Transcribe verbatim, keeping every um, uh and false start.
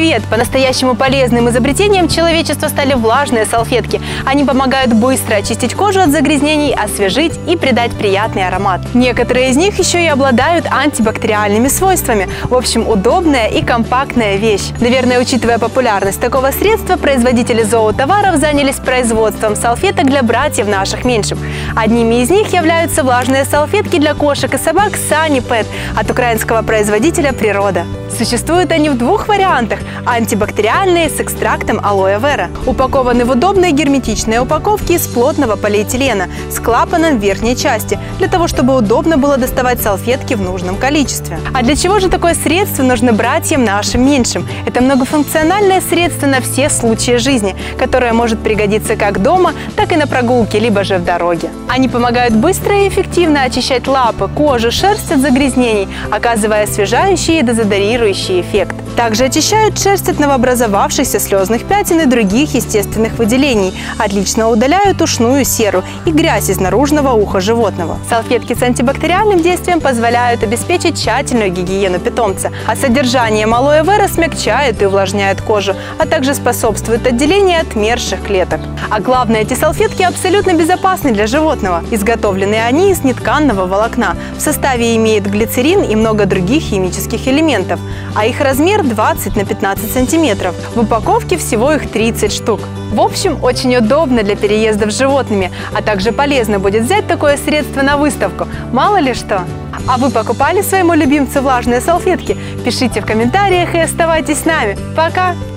Привет! По-настоящему полезным изобретением человечества стали влажные салфетки. Они помогают быстро очистить кожу от загрязнений, освежить и придать приятный аромат. Некоторые из них еще и обладают антибактериальными свойствами. В общем, удобная и компактная вещь. Наверное, учитывая популярность такого средства, производители зоотоваров занялись производством салфеток для братьев наших меньших. Одними из них являются влажные салфетки для кошек и собак Sunny Pet от украинского производителя «Природа». Существуют они в двух вариантах – антибактериальные с экстрактом алоэ вера. Упакованы в удобной герметичной упаковке из плотного полиэтилена с клапаном в верхней части, для того, чтобы удобно было доставать салфетки в нужном количестве. А для чего же такое средство нужно братьям нашим меньшим? Это многофункциональное средство на все случаи жизни, которое может пригодиться как дома, так и на прогулке, либо же в дороге. Они помогают быстро и эффективно очищать лапы, кожу, шерсть от загрязнений, оказывая освежающий и дезодорирующий эффект. Также очищают шерсть от новообразовавшихся слезных пятен и других естественных выделений, отлично удаляют ушную серу и грязь из наружного уха животного. Салфетки с антибактериальным действием позволяют обеспечить тщательную гигиену питомца, а содержанием алоэ вера смягчает и увлажняет кожу, а также способствует отделению отмерших клеток. А главное, эти салфетки абсолютно безопасны для животного. Изготовлены они из нетканного волокна. В составе имеет глицерин и много других химических элементов, а их размер двадцать на пятнадцать сантиметров. В упаковке всего их тридцать штук. В общем, очень удобно для переездов с животными, а также полезно будет взять такое средство на выставку. Мало ли что. А вы покупали своему любимцу влажные салфетки? Пишите в комментариях и оставайтесь с нами. Пока!